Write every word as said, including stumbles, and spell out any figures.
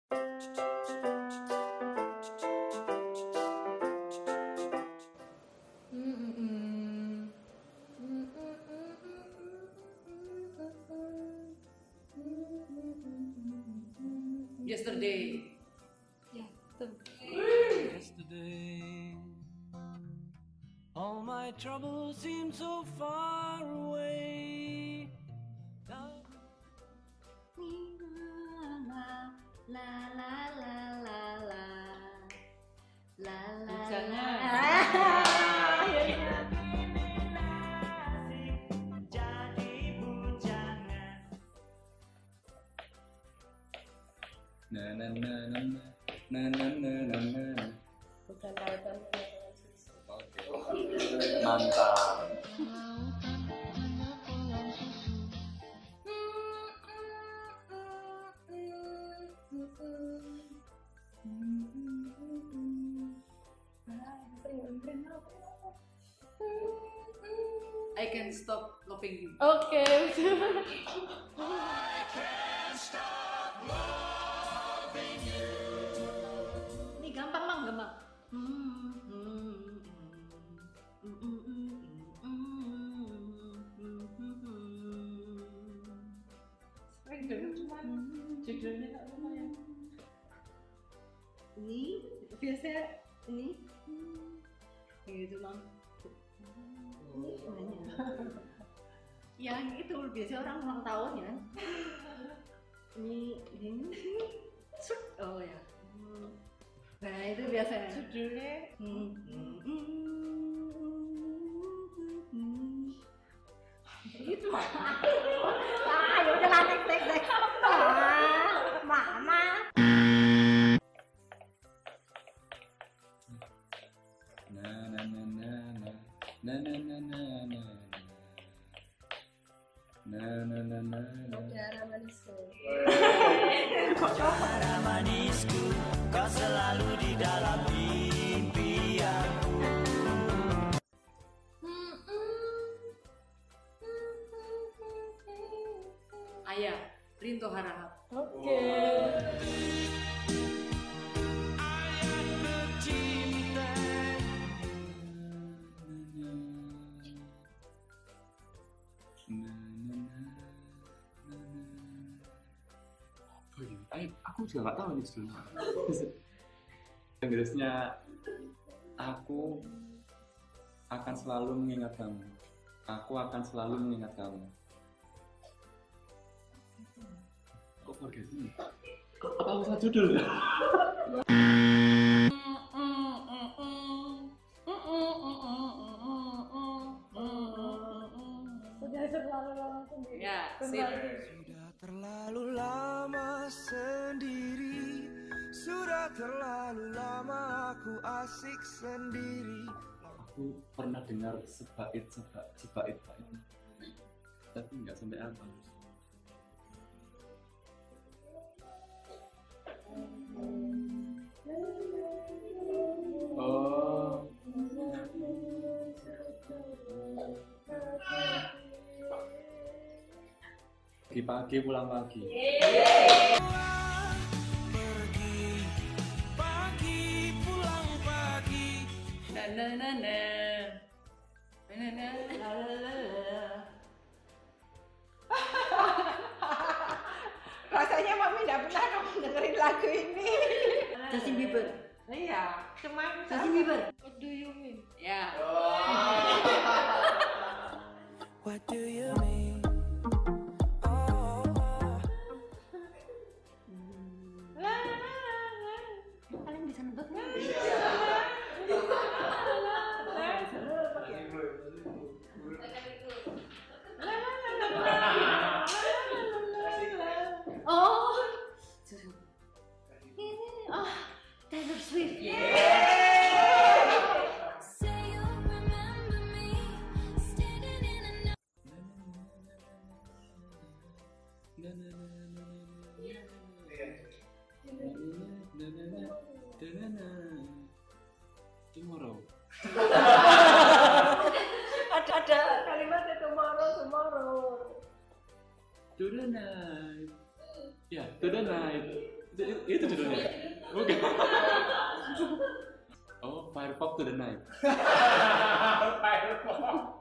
Yesterday. Ya, betul. Yesterday, all my troubles seem so far away. La la la la la la la la. Jangan. Na na na na na na na na na. Bukan lautan Oke. Mantap. I can stop loving you. Oke, betul. Ini gampang mang, gampang. Sering denger cuman judulnya nggak lumayan. Ini biasanya ini gitu mang. Ini banyak. Ya itu biasanya orang ulang tahun ya. Ini ini oh ya. Nah itu biasanya. Judulnya Hmm. Itu ah ya udah lah next next next. Ah, mama. Na na na na na na na na na na na na na na na. Mutiara manisku. Mutiara manisku, kau selalu di dalam impianku. Ayah, Rinto Harahap. Oke. Eh, aku juga nggak tahu nih judulnya. Inggrisnya aku akan selalu mengingat kamu. Aku akan selalu mengingat kamu. Kok forget ini? Kok apa usah judul ya? Sudah terlalu lama sendiri. Ya, sip. Sudah terlalu lama sendiri, sudah terlalu lama aku asik sendiri. Aku pernah dengar sebait sebait sebait bait, tapi nggak sampai apa. Oh. Pagi-pagi pulang pagi. Pergi pagi pulang pagi. Na na na na. Na na la la la la. Rasanya Mami nggak pernah kamu dengerin lagu ini. Justin Bieber. Iya, cuman Justin Bieber. What do you mean? Ya. What do you mean? Kalian bisa nebak nggak? Oh, ini ah Taylor Swift. Tomorrow. Ada ada kalimatnya tomorrow tomorrow. To the night. Ya, to the night. Itu, itu judulnya. Bukan. Oh, Firefox to the Night. Firefox.